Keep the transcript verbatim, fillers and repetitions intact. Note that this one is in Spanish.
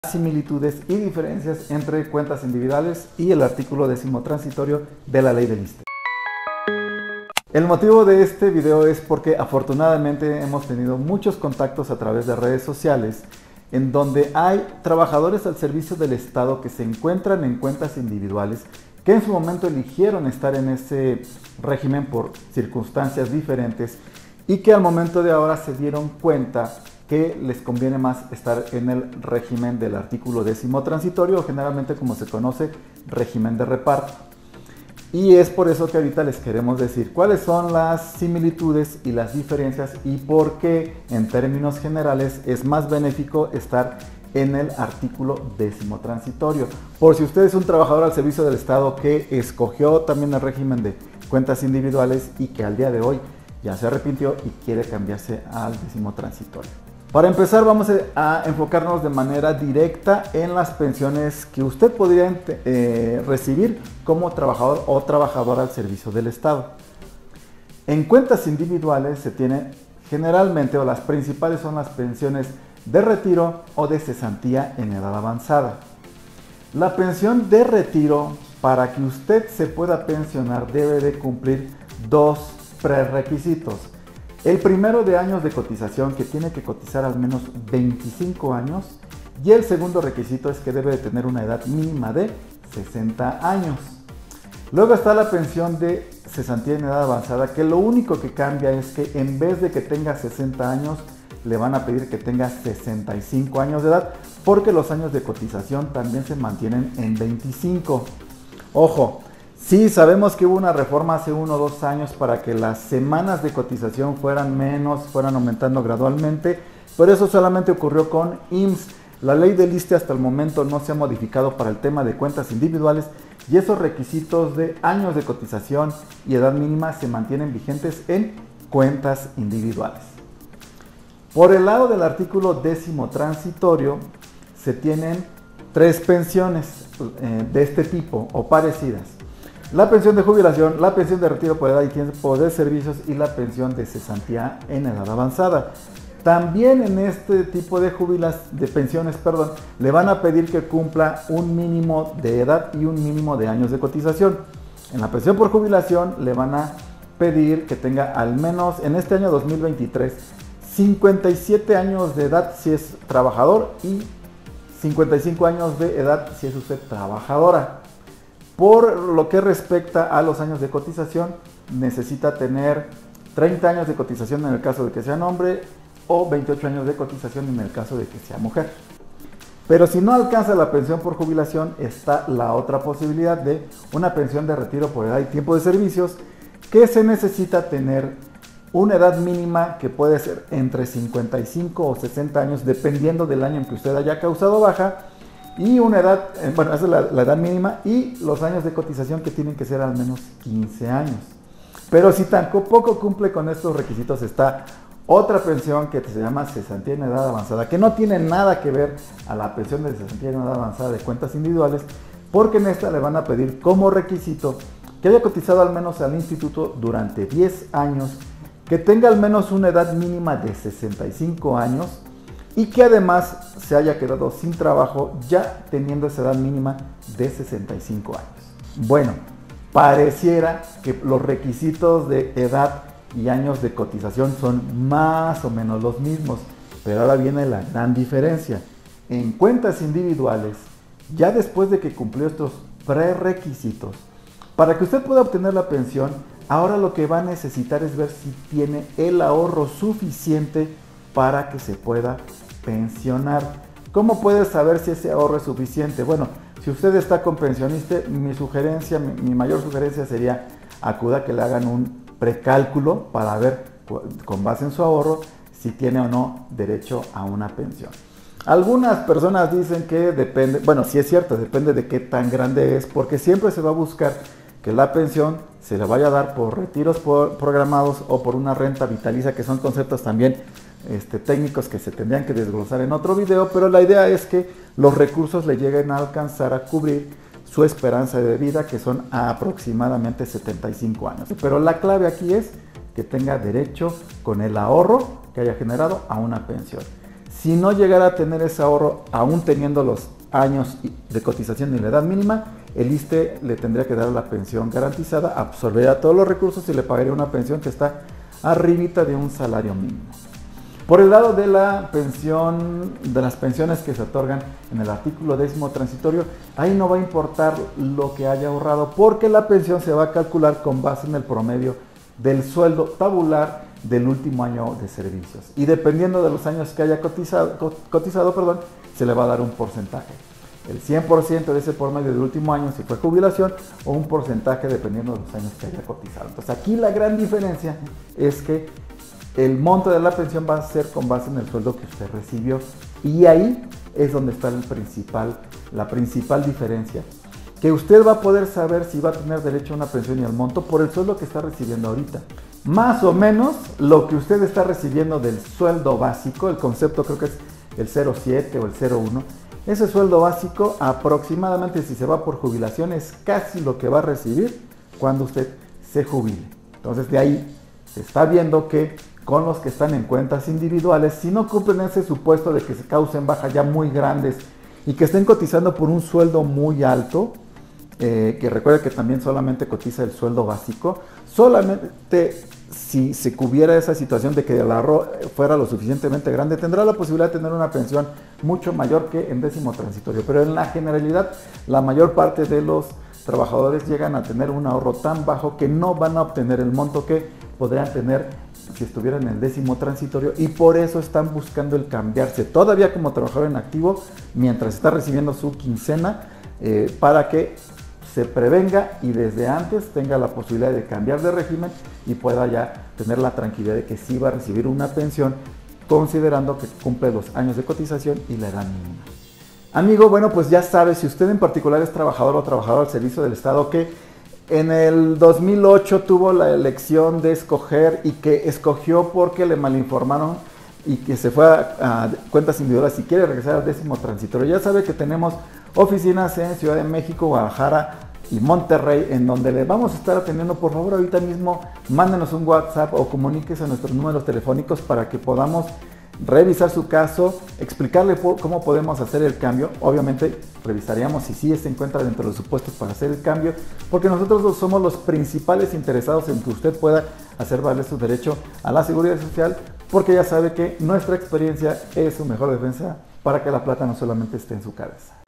Similitudes y diferencias entre cuentas individuales y el artículo décimo transitorio de la ley del ISSSTE. El motivo de este video es porque afortunadamente hemos tenido muchos contactos a través de redes sociales en donde hay trabajadores al servicio del Estado que se encuentran en cuentas individuales que en su momento eligieron estar en ese régimen por circunstancias diferentes y que al momento de ahora se dieron cuenta que les conviene más estar en el régimen del artículo décimo transitorio, o generalmente como se conoce, régimen de reparto. Y es por eso que ahorita les queremos decir cuáles son las similitudes y las diferencias y por qué en términos generales es más benéfico estar en el artículo décimo transitorio. Por si usted es un trabajador al servicio del Estado que escogió también el régimen de cuentas individuales y que al día de hoy ya se arrepintió y quiere cambiarse al décimo transitorio. Para empezar, vamos a enfocarnos de manera directa en las pensiones que usted podría eh, recibir como trabajador o trabajadora al servicio del Estado. En cuentas individuales se tiene generalmente, o las principales son las pensiones de retiro o de cesantía en edad avanzada. La pensión de retiro, para que usted se pueda pensionar, debe de cumplir dos prerequisitos. El primero de años de cotización, que tiene que cotizar al menos veinticinco años, y el segundo requisito es que debe de tener una edad mínima de sesenta años. Luego está la pensión de cesantía en edad avanzada, que lo único que cambia es que en vez de que tenga sesenta años, le van a pedir que tenga sesenta y cinco años de edad, porque los años de cotización también se mantienen en veinticinco. Ojo. Sí, sabemos que hubo una reforma hace uno o dos años para que las semanas de cotización fueran menos, fueran aumentando gradualmente, pero eso solamente ocurrió con I M S S. La ley del ISSSTE hasta el momento no se ha modificado para el tema de cuentas individuales y esos requisitos de años de cotización y edad mínima se mantienen vigentes en cuentas individuales. Por el lado del artículo décimo transitorio se tienen tres pensiones eh, de este tipo o parecidas. La pensión de jubilación, la pensión de retiro por edad y tiempo de servicios y la pensión de cesantía en edad avanzada. También en este tipo de jubilas, de pensiones, perdón, le van a pedir que cumpla un mínimo de edad y un mínimo de años de cotización. En la pensión por jubilación le van a pedir que tenga al menos en este año dos mil veintitrés cincuenta y siete años de edad si es trabajador y cincuenta y cinco años de edad si es usted trabajadora. Por lo que respecta a los años de cotización, necesita tener treinta años de cotización en el caso de que sea hombre o veintiocho años de cotización en el caso de que sea mujer. Pero si no alcanza la pensión por jubilación, está la otra posibilidad de una pensión de retiro por edad y tiempo de servicios, que se necesita tener una edad mínima que puede ser entre cincuenta y cinco o sesenta años, dependiendo del año en que usted haya causado baja, y una edad, bueno, esa es la, la edad mínima, y los años de cotización que tienen que ser al menos quince años. Pero si tampoco cumple con estos requisitos, está otra pensión que se llama cesantía en edad avanzada, que no tiene nada que ver a la pensión de cesantía en edad avanzada de cuentas individuales, porque en esta le van a pedir como requisito que haya cotizado al menos al instituto durante diez años, que tenga al menos una edad mínima de sesenta y cinco años, y que además se haya quedado sin trabajo ya teniendo esa edad mínima de sesenta y cinco años. Bueno, pareciera que los requisitos de edad y años de cotización son más o menos los mismos, pero ahora viene la gran diferencia. En cuentas individuales, ya después de que cumplió estos prerequisitos, para que usted pueda obtener la pensión, ahora lo que va a necesitar es ver si tiene el ahorro suficiente para que se pueda pensionar. ¿Cómo puede saber si ese ahorro es suficiente? Bueno, si usted está con pensionista, mi sugerencia, mi, mi mayor sugerencia sería acuda a que le hagan un precálculo para ver con base en su ahorro si tiene o no derecho a una pensión. Algunas personas dicen que depende, bueno, sí es cierto, depende de qué tan grande es, porque siempre se va a buscar que la pensión se le vaya a dar por retiros por, programados o por una renta vitalicia, que son conceptos también este, técnicos que se tendrían que desglosar en otro video, pero la idea es que los recursos le lleguen a alcanzar a cubrir su esperanza de vida, que son aproximadamente setenta y cinco años. Pero la clave aquí es que tenga derecho con el ahorro que haya generado a una pensión. Si no llegara a tener ese ahorro, aún teniendo los años de cotización y la edad mínima, el I S S S T E le tendría que dar la pensión garantizada, absorbería todos los recursos y le pagaría una pensión que está arribita de un salario mínimo. Por el lado de la pensión, de las pensiones que se otorgan en el artículo décimo transitorio, ahí no va a importar lo que haya ahorrado, porque la pensión se va a calcular con base en el promedio del sueldo tabular del último año de servicios. Y dependiendo de los años que haya cotizado, cotizado perdón, se le va a dar un porcentaje. El cien por ciento de ese promedio del último año si fue jubilación, o un porcentaje dependiendo de los años que haya cotizado. Entonces aquí la gran diferencia es que el monto de la pensión va a ser con base en el sueldo que usted recibió, y ahí es donde está el principal, la principal diferencia, que usted va a poder saber si va a tener derecho a una pensión y al monto por el sueldo que está recibiendo ahorita. Más o menos lo que usted está recibiendo del sueldo básico, el concepto creo que es el cero punto siete o el cero punto uno, ese sueldo básico aproximadamente, si se va por jubilación, es casi lo que va a recibir cuando usted se jubile. Entonces de ahí se está viendo que con los que están en cuentas individuales, si no cumplen ese supuesto de que se causen bajas ya muy grandes y que estén cotizando por un sueldo muy alto, eh, que recuerde que también solamente cotiza el sueldo básico, solamente si se cubriera esa situación de que el ahorro fuera lo suficientemente grande, tendrá la posibilidad de tener una pensión mucho mayor que en décimo transitorio. Pero en la generalidad, la mayor parte de los trabajadores llegan a tener un ahorro tan bajo que no van a obtener el monto que podrían tener si estuvieran en el décimo transitorio, y por eso están buscando el cambiarse todavía como trabajador en activo mientras está recibiendo su quincena, eh, para que se prevenga y desde antes tenga la posibilidad de cambiar de régimen y pueda ya tener la tranquilidad de que sí va a recibir una pensión, considerando que cumple los años de cotización y la edad mínima. Amigo, bueno, pues ya sabe, si usted en particular es trabajador o trabajador al servicio del Estado que en el dos mil ocho tuvo la elección de escoger y que escogió porque le malinformaron y que se fue a, a cuentas individuales y quiere regresar al décimo transitorio, ya sabe que tenemos oficinas en Ciudad de México, Guadalajara y Monterrey, en donde le vamos a estar atendiendo. Por favor, ahorita mismo mándenos un WhatsApp o comuníquese a nuestros números telefónicos para que podamos revisar su caso, explicarle cómo podemos hacer el cambio. Obviamente revisaríamos si sí se encuentra dentro de los supuestos para hacer el cambio, porque nosotros somos los principales interesados en que usted pueda hacer valer su derecho a la seguridad social, porque ya sabe que nuestra experiencia es su mejor defensa para que la plata no solamente esté en su cabeza.